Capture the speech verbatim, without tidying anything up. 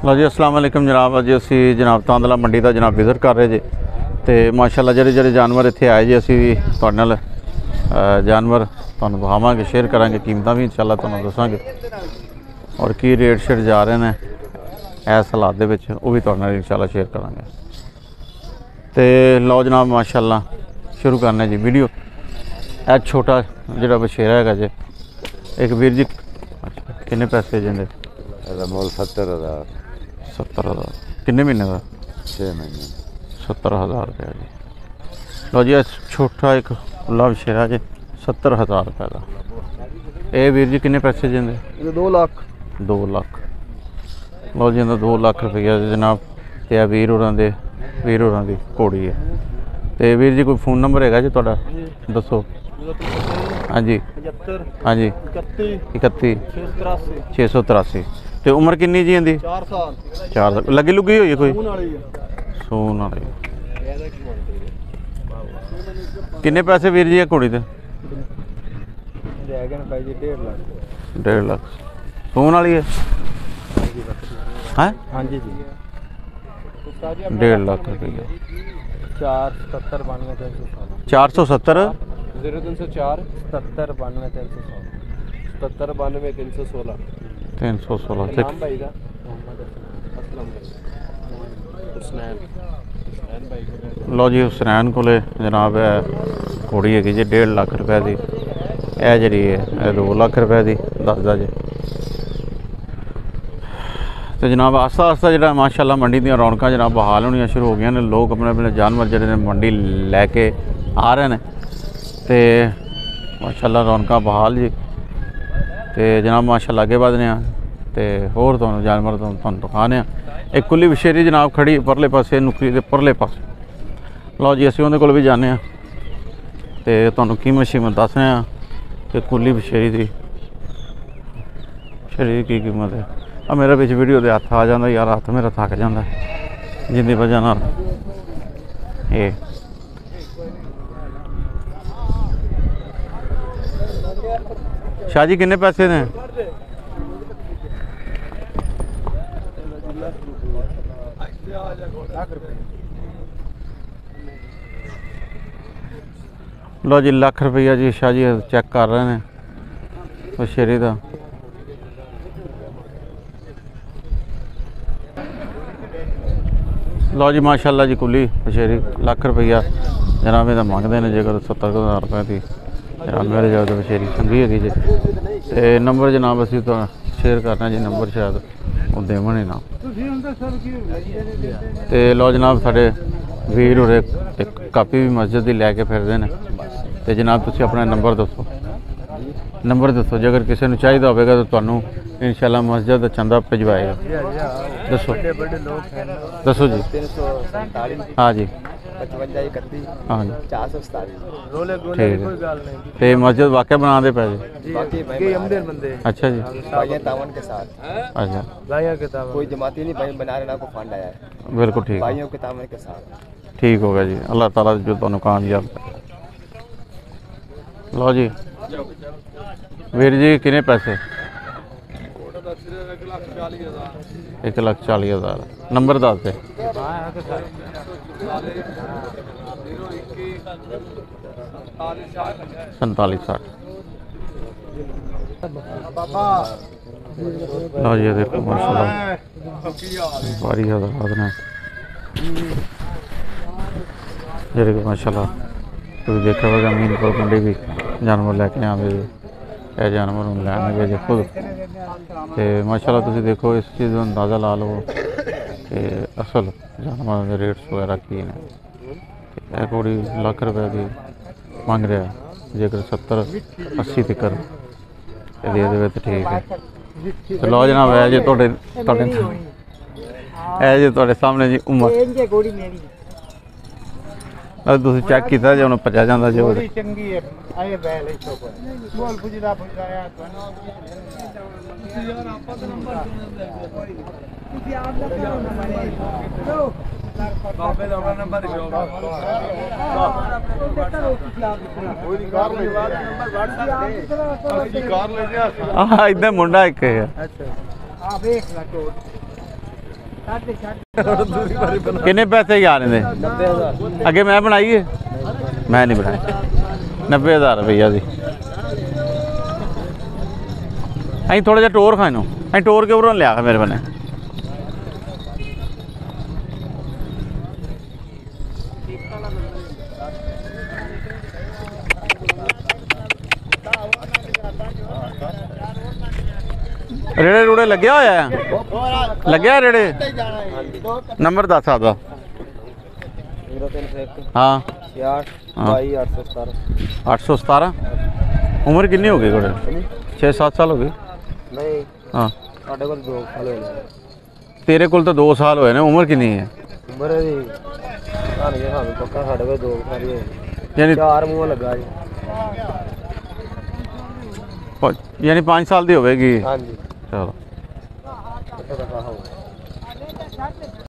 लो जी अस्सलाम वालेकुम जनाब। अज असी जनाब तांदला मंडी का जनाब विजिट कर रहे जी। तो माशाल्लाह जेडे जेडे जानवर इत्थे आए जी असी भी तुहाडे नाल जानवर तुहानूं विखावांगे, शेयर करांगे, कीमतां भी इंशाल्लाह तुहानूं दसांगे और की रेट शेट जा रहे हैं इस हालात दे विच वो भी तुहाडे नाल इंशाल्लाह शेयर करांगे। तो लो जनाब माशाल्लाह शुरू करने जी वीडियो। यह छोटा जिहड़ा बछेरा है जी एक वीर जी किन्ने पैसे जिंदे मोल सत्तर हज़ार सत्तर हज़ार किन्ने महीने का छः महीने सत्तर हज़ार रुपया जी। लो जी छोटा एक खुला बछेरा जी सत्तर हज़ार रुपये का। ये वीर जी किन्ने पैसे जिंदे दो लाख दो लाख। लो जी दो लाख रुपया जनाब। तो यह वीर होरां दे वीर होरां दी घोड़ी है। तो वीर जी कोई फोन नंबर है जी तुहाडा दसो। हाँ जी हाँ जी इकत्ती छे सौ तिरासी। तो उम्र किन्नी जी इहदी चार साल चार साल लगी लुगी हुई है कोई सून वाली। किन्ने पैसे वीर जी घोड़ी दे डेढ़ लाख सून वाली है हाँ जी डेढ़ लाख रुपया। चार सत्तर बानवे तीन सौ सोलह चार सौ सत्तर जीरो तीन सौ चार सत्तर बानवे तीन सौ सोलह सत्तर बानवे तीन सौ सोलह तीन सौ सोलह। नाम भाई का मोहम्मद असलम हुसनैन हुसनैन भाई। लो जी हुसनैन को जनाब है घोड़ी है जी डेढ़ लाख रुपए की। यह जी है दो लाख रुपए की दसदा जी। तो जनाब आस्ता आस्ता जो माशाल्लाह मंडी दी रौनक जनाब बहाल होनी शुरू हो गई ने। लोग अपने अपने जानवर जोड़े ने मंडी लैके आ रहे हैं। तो माशाल्लाह रौनक बहाल जी। तो जनाब माशाल्लाह अगे बढ़ने तो होर तुहानूं जानवर तुहानूं दिखाने। एक कुली बछेरी जनाब खड़ी परले पासे नुकरी के परले पासे। लो जी असीं उहदे कोल भी जाने तो तुहानूं कीमत शीमत दसने कि कुली बछेरी दी बछेरी की कीमत है। आ मेरा बिच वीडियो दे हत्थ आ जाता यार, हत्थ मेरा थक जाता जिंदी वजह नाल। ये शाह जी किन्ने पैसे ने लो जी लाख रुपया जी शाह जी चेक कर रहे हैं बछेरी का। लो जी माशाल्लाह जी कुली बछेरी लाख रुपया जनाब ये मंगते हैं। जेकर सत्तर हज़ार रुपये की जनाब मेरे जाओ तो बछेरी चंगी है जी। तो नंबर जनाब असी तो शेयर करना जी, नंबर शायद वो देवन ही ना। तो लो जनाब साढ़े वीर और एक कापी भी मस्जिद की लैके फिरते हैं। तो जनाब तुम अपना नंबर दसो नंबर दसो जे अगर किसी को चाहिए होगा तो तुहानूं इंशाल्लाह मस्जिद चंदा भिजवाएगा। दसो दसो जी। हाँ जी हाँ जी ठीक है। तो मस्जिद वाकई बना दे पे जी। अच्छा जी अच्छा कोई जमाती नहीं भाई बना रहे को फंड आया है बिल्कुल ठीक भाइयों के तामन के साथ ठीक होगा जी। अल्लाह ताला जो तुहानूं कामयाब करे। लो जी वीर जी किन्ने पैसे एक लाख चाली हज़ार। नंबर दस दे संताली साठ। लो जी देखो माशाल्लाह बारी हज़ार ने जेह्ड़े कि माशाल्लाह तुसीं देखा होगा मीनपुर मंडी भी जानवर लैके आते जी। यह जानवर हूँ लैन गए जी खुद। तो माशाल्लाह तुसीं देखो इस चीज़ का अंदाज़ा ला लो कि असल जानवर के रेट्स वगैरह की ने। यह घोड़ी लाख रुपए की मंग रहा है। जेकर सत्तर अस्सी तिकर दे दे तो ठीक है। तो लो जनाब है जी तुहाडे है जी तुहाडे सामने जी उम्र तुसीं चेक किया जो उन्हें पचा जाता जो हाँ इधर मुंडा एक है किन्ने पैसे जा रहे थे नब्बे हज़ार अगे मैं बनाई है मैं नहीं बनाई नब्बे हज़ार रुपया जी अं थोड़ा जहा टोर खानो अं टोर के उधरों लिया मेरे बने रेड़े रूड़े लगे होया है लगे रेड़े नंबर दस आपका जीरो तीन सौ एक हाँ छियाठ हाँ। बाई आठ सौ सतारह अठ सौ सतारह उम्र कितनी हो गई थोड़े छः सात साल हो गई नहीं हाँ साढ़े को दो साल हो गए तेरे को तो दो साल हुए ने उम्र कितनी है उम्र जी सानू ये सानू पक्का साढ़े को दो साल ही होए यानी चार मुँह लगा जी यानी पाँच साल की होगी हाँ जी चलो कितने दफा हो